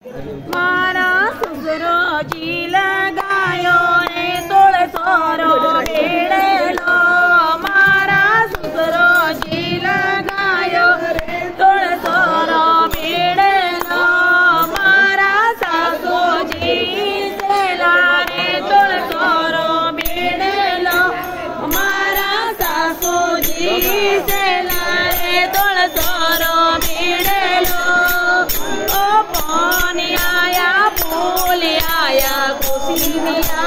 मारा सुसरो जी लगायो रे तुलसोरो भेड़ेलो। मारा सुसरो जी लगायो रे तुलसोरो भेड़ेलो। मारा सासू जी सेला रे तुलसोरो भेड़ेलो। मारा सासू जी सेला रे तुलसोरो भेड़ेलो। ओ पानी आया फूल आया खुशी मिया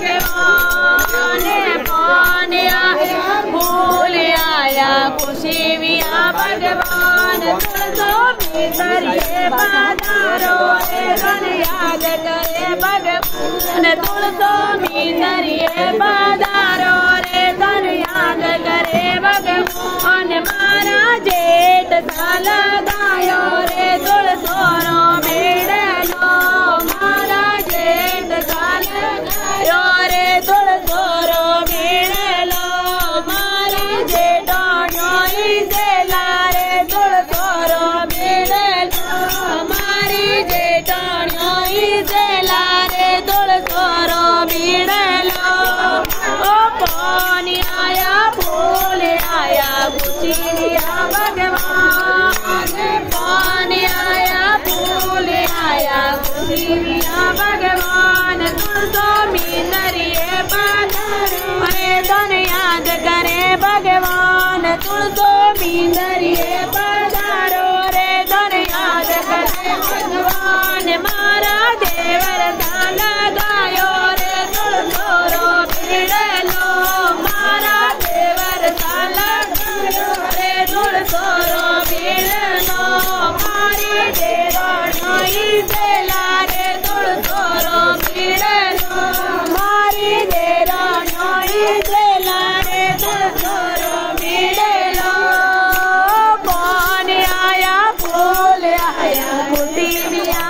भगवान। पानी आया फूल आया खुशी मिया भगवान। तुलसो भीतर ये बाधारो रे धन याद करे भगवान। तुलसो भीतर ये बाधारो रे धन याद करे भगवान। मारा जेठ साल गायो रे तुलसोरो भेड़ेलो। मारा जेठ साल गायो रे तुलसोरो भेड़ेलो। मारा जेठाणो सेला रे तुलसोरो भेड़ेलो। मारी जेठाणो सेला रे तुलसोरो भेड़ेलो। ओ पानी आया फूल आया खुशी मिया भगवान। पानी आया फूल आया खुशी मिया भगवान। तुलसो भीतर ये बाधारो रे धन याद करे भगवान। तुलसो भीतर ये बाधारो रे धन याद करे भगवान। मारा देवर साल गायो रे तुलसोरो भेड़ेलो। मारा देवर साल गायो रे तुलसोरो भेड़ेलो। मारी देराणो सेला रे तुलसोरो भेड़ेलो। मारी देराणो सेला रे तुलसोरो भेड़ेलो। पानी आया फूल आया खुशी मिया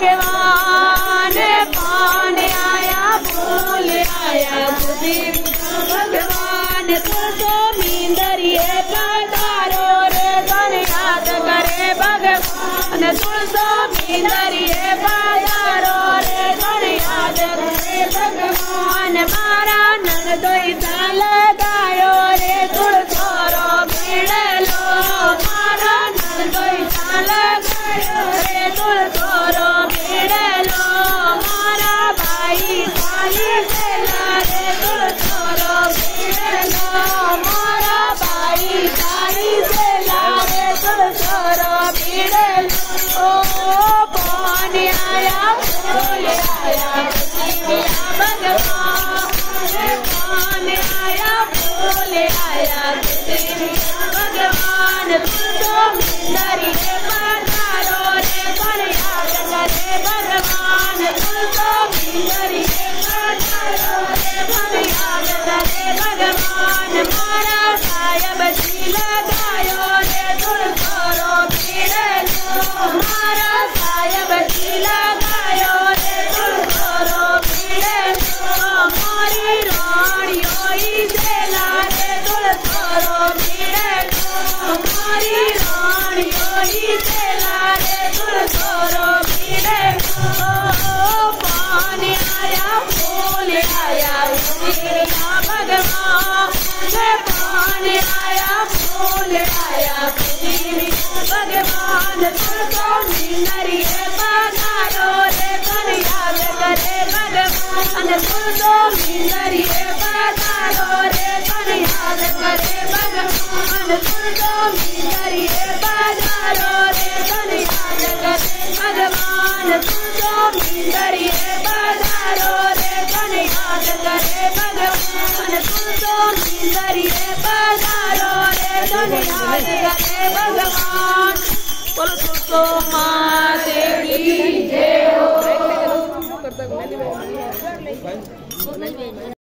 भगवान। पानी आया फूल आया खुशी मिया भगवान। तुलसो भीतर ये बाधारो रे धन याद करे भगवान। तुलसो भीतर ये बाधारो रे धन याद करे भगवान। मारा ननदोई साल गायो रे तुलसोरो भेड़ेलो। मारा ननदोई साल गायो रे तुलसोरो भेड़ेलो। मारा भाई साली सेला रे तुलसोरो भेड़ेलो। मारा भाई साली सेला रे तुलसोरो भेड़ेलो। ओ पानी आया फूल आया खुशी मिया भगवान। पानी आया फूल आया खुशी मिया भगवान। तुलसो भीतर ये बाधारो रे धन याद करे भगवान। तुलसो भीतर ये बाधारो रे धन याद करे भगवान। मारा सायब जी लगायो रे तुलसोरो भेड़ेलो। मारा सायब जी लगायो रे तुलसोरो भेड़ेलो। मारी राणियो सेला रे तुलसोरो भेड़ेलो। मारी राणियो सेला रे तुलसोरो भेड़ेलो। पानी आया फूल आया खुशी मिया भगवान। पानी आया फूल आया खुशी मिया भगवान। तुलसो भीतर ये बाधारो रे धन याद करे भगवान। तुलसो भीतर ये बाधारो रे धन याद करे भगवान। तुलसो भीतर ये बाधारो रे धन याद करे भगवान। तुलसो भीतर ये बाधारो रे धन याद करे भगवान। तुलसो भीतर ये बाधारो रे धन याद करे भगवान। बोलो तुलसो माते की जय हो।